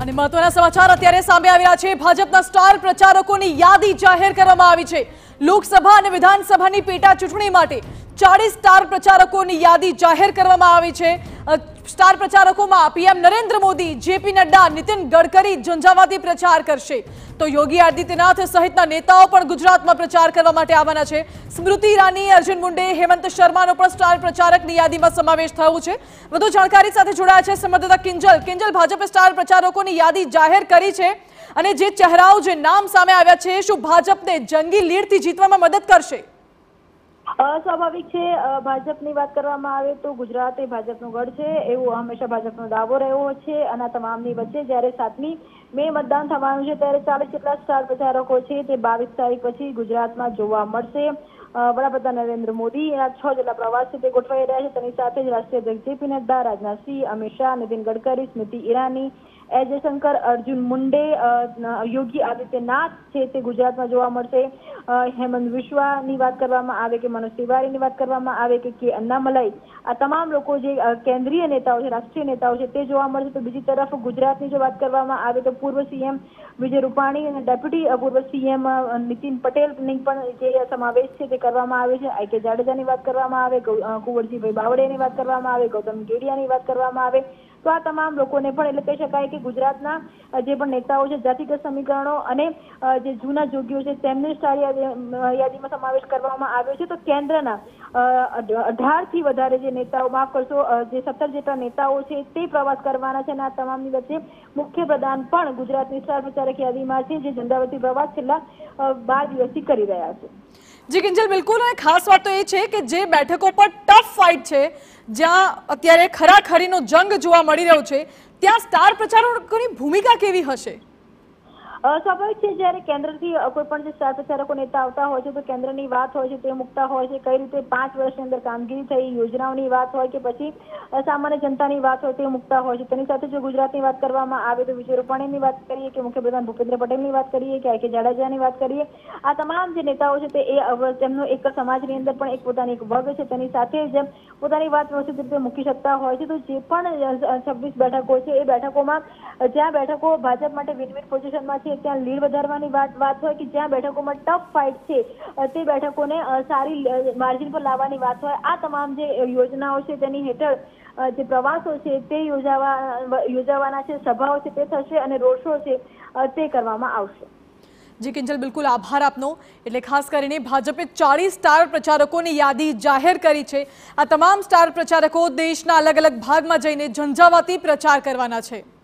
અને મહત્વના સમાચાર અત્યારે સામે આવી રહ્યા છે। ભાજપના સ્ટાર પ્રચારકોની યાદી જાહેર કરવામાં આવી છે। લોકસભા અને વિધાનસભાની પેટા ચૂંટણી માટે 40 સ્ટાર પ્રચારકોની યાદી જાહેર કરવામાં આવી છે। સ્ટાર પ્રચારકોમાં પીએમ નરેન્દ્ર મોદી, જેપી નડ્ડા, નીતિન ગડકરી ઝંઝાવાતી પ્રચાર કરશે, તો યોગી આદિત્યનાથ સહિતના નેતાઓ પણ ગુજરાતમાં પ્રચાર કરવા માટે આવવાના છે। સ્મૃતિ ઈરાની, અર્જુન મુંડે, હેમંત શર્માનો પણ સ્ટાર પ્રચારકની યાદીમાં સમાવેશ થયો છે। વધુ જાણકારી સાથે જોડાયા છે સંવાદદાતા કિંજલ। ભાજપે સ્ટાર પ્રચારકોની યાદી જાહેર કરી છે અને જે ચહેરાઓ, જે નામ સામે આવ્યા છે, શું ભાજપને જંગી લીડથી જીતવામાં મદદ કરશે? સ્વાભાવિક છે, ભાજપની વાત કરવામાં આવે તો ગુજરાત એ ભાજપનો ગઢ છે એવું હંમેશા ભાજપનો દાવો રહ્યો છે। અને તમામની વચ્ચે જ્યારે 7મી મે મતદાન થવાનું છે ત્યારે 40 જેટલા સ્ટાર પ્રચારકો છે તે 22 તારીખ પછી ગુજરાતમાં જોવા મળશે। વડાપ્રધાન નરેન્દ્ર મોદી 6 જેટલા પ્રવાસ છે તે ગોઠવાઈ રહ્યા છે। તેની સાથે જ રાષ્ટ્રીય અધ્યક્ષ જેપી નડ્ડા, રાજનાથસિંહ, અમિત શાહ, નીતિન ગડકરી, સ્મૃતિ ઈરાની, જયશંકર, અર્જુન મુંડે, યોગી આદિત્યનાથ છે તે ગુજરાતમાં જોવા મળશે। હેમંત વિશ્વાની વાત કરવામાં આવે કે મનોજ તિવારીની વાત કરવામાં આવે કે અન્નામલાઈ, આ તમામ લોકો જે કેન્દ્રીય નેતાઓ છે, રાષ્ટ્રીય નેતાઓ છે તે જોવા મળશે। તો બીજી તરફ ગુજરાતની જો વાત કરવામાં આવે તો પૂર્વ સીએમ વિજય રૂપાણી અને ડેપ્યુટી પૂર્વ સીએમ નીતિન પટેલની પણ જે સમાવેશ છે તે કરવામાં આવે છે। આઈ કે જાડેજાની વાત કરવામાં આવે, કુંવરજીભાઈ બાવળિયાની વાત કરવામાં આવે, ગૌતમ ગેડિયાની વાત કરવામાં આવે, તો આ તમામ લોકોને પણ એટલે કહી શકાય કે ગુજરાતના જે પણ નેતાઓ છે, જાતિગત સમીકરણો અને જે જૂના જોગીઓ છે તેમને સ્ટાર યાદીમાં સમાવેશ કરવામાં આવ્યો છે। તો કેન્દ્રના 18 થી વધારે જે નેતાઓ, માફ કરશો, જે 17 જેટલા નેતાઓ છે તે પ્રવાસ કરવાના છે અને આ તમામની વચ્ચે મુખ્યપ્રધાન પણ ગુજરાતની સ્ટાર પ્રચારક યાદીમાં છે, જે ઝંઝાવાતી પ્રવાસ છેલ્લા 12 દિવસથી કરી રહ્યા છે। જી કિંજલ, બિલકુલ। અને ખાસ વાત તો એ છે કે જે બેઠકો પર ટફ ફાઇટ છે, જ્યાં અત્યારે ખરાખરીનો જંગ જોવા મળી રહ્યો છે, ત્યાં સ્ટાર પ્રચારકોની ભૂમિકા કેવી હશે? સ્વાભાવિક છે, જ્યારે કેન્દ્રથી કોઈ પણ જે સ્ટાર પ્રચારકો નેતા આવતા હોય છે તો કેન્દ્રની વાત હોય છે તે મુકતા હોય છે, કઈ રીતે 5 વર્ષની અંદર કામગીરી થઈ, યોજનાઓની વાત હોય કે પછી સામાન્ય જનતાની વાત હોય તે મુકતા હોય છે। તેની સાથે જો ગુજરાતની વાત કરવામાં આવે તો વિજય રૂપાણીની વાત કરીએ કે મુખ્યપ્રધાન ભૂપેન્દ્ર પટેલની વાત કરીએ કે આઈ કે જાડેજાની વાત કરીએ, આ તમામ જે નેતાઓ છે તે તેમનો એક સમાજની અંદર પણ એક પોતાની એક વર્ગ છે, તેની સાથે જ પોતાની વાત વ્યવસ્થિત રીતે મૂકી શકતા હોય છે। તો જે પણ 26 બેઠકો છે એ બેઠકોમાં જ્યાં બેઠકો ભાજપ માટે વિન-વિન પોઝિશનમાં છે ત્યાં લીડ વધારવાની વાત હોય કે જ્યાં બેઠકોમાં ટફ ફાઇટ છે તે બેઠકોને સારી માર્જિન પર લાવવાની વાત હોય, આ તમામ જે યોજનાઓ છે તેની હેઠળ જે પ્રવાસો છે તે યોજાવાના છે, સભાઓ છે તે થશે અને રોડ શો છે તે કરવામાં આવશે। જી કિંજલ, બિલકુલ આભાર આપનો। એટલે ખાસ કરીને ભાજપે 40 સ્ટાર પ્રચારકોની યાદી જાહેર કરી છે। આ તમામ સ્ટાર પ્રચારકો દેશના અલગ અલગ ભાગમાં જઈને ઝંઝાવાતી પ્રચાર કરવાના છે।